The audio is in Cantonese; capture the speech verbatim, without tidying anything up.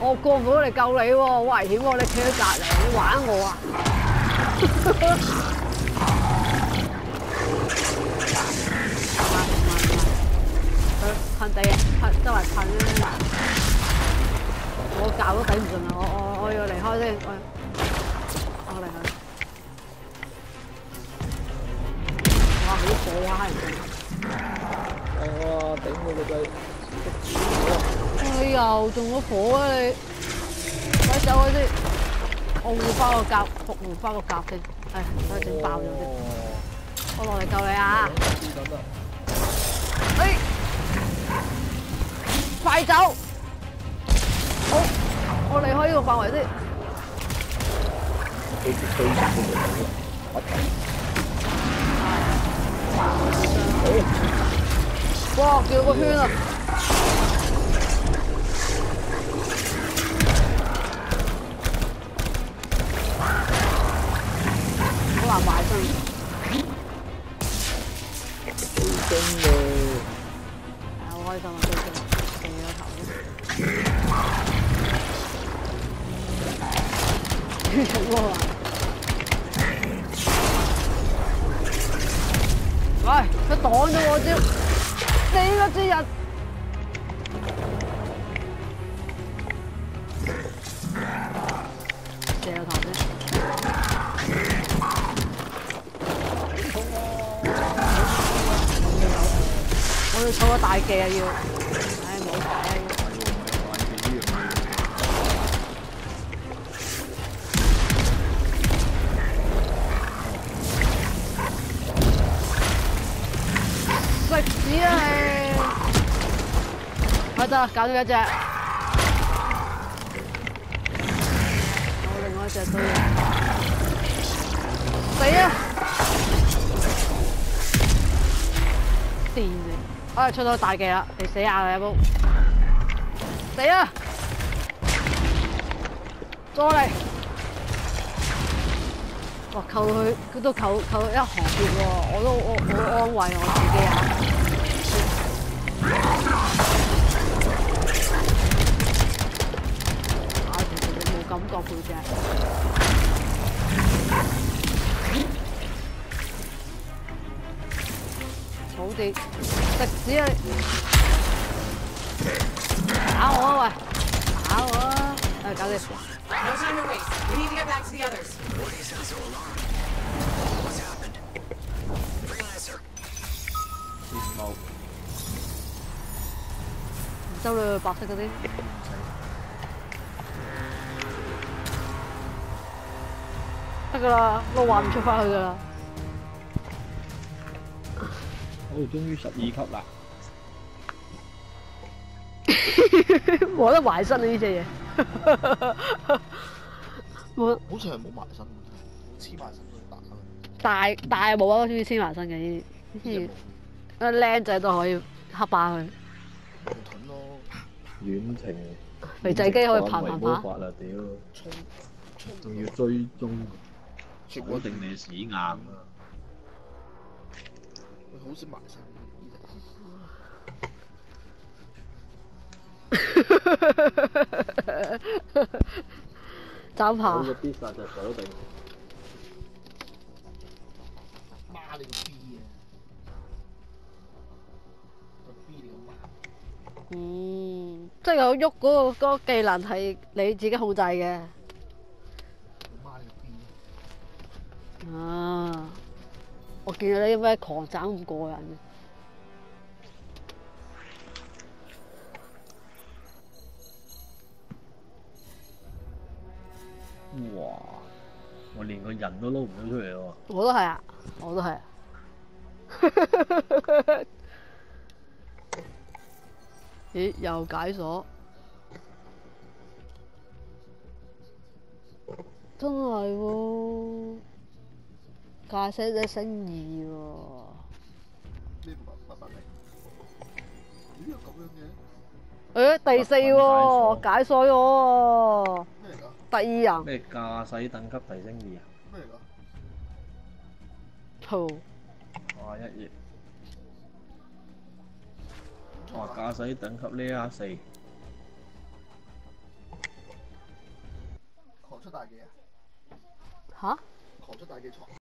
我過唔到嚟救你喎，好危險喎！你企喺隔離，你玩我啊！佢噴地啊，噴周圍噴咧，我教都頂唔順啦！我我我要離開先，我我離開。哇！好火啊！ 係啊，頂佢個掣！ 你又中咗火啊你！快走啊先！我換翻個甲，換翻個甲先。唉，等佢整爆咗先。我落嚟救你啊！哎，快走！好，我離開呢個範圍先。哇！叫個圈啊！好難埋身。 最精嘅。 係好開心啊！最精，定咗頭先。食喎啊！喂，佢擋咗我招，你個豬人！射個頭先。我要儲個大技啊要，唉冇計啊要。食屎啊你！好得啦，搞咗一隻。我另外一隻都要。死啊！電你！哎，出到大技啦，你死硬啦，有冇？死啊！再嚟！哇，扣佢，佢都扣扣一行血喎，我都我好安慰我自己啊！啊，其實你冇感覺背脊。好啲，食屎啊！打我啊喂！打我啊！誒，搞掂。 No time to waste. We need to get back to the others. What is that so alarmed? What's happened? Freelancer. 冇。 收你白色嗰啲。得㗎啦，我話唔出翻去㗎啦。 好，終於十二級啦！ 冇得埋身啊呢隻嘢。冇。 好似係冇埋身，黐埋身都打。 大大冇啊，中意黐埋身嘅呢啲。啊靚仔都可以黑霸佢。 矛盾咯。 遠程。 肥仔機可以爬爬爬。 法啦屌！仲要追蹤，鎖定你屎硬啊！ 佢好識埋身。 走爬。 個必殺就鎖定。 媽你個 B 啊！個 B 你個媽。 嗯，即係有喐嗰個嗰個技能係你自己控制嘅。 媽你個 B。 啊！我見到你咩狂斬咁過癮嘅。 哇！我連個人都撈唔到出嚟喎。 我都係啊，我都係啊。咦？又解鎖？真係喎！駕駛者升二喎。 咩乜乜乜嚟？點解咁樣嘅？ 誒，第四喎，解鎖咗喎。 咩嚟㗎？ 第二人。 咩駕駛等級提升二啊？ 咩嚟㗎？ 好。 哇！一頁。哇！駕駛等級呢 R 四。 大機啊？ 吓？ 狂出大機床。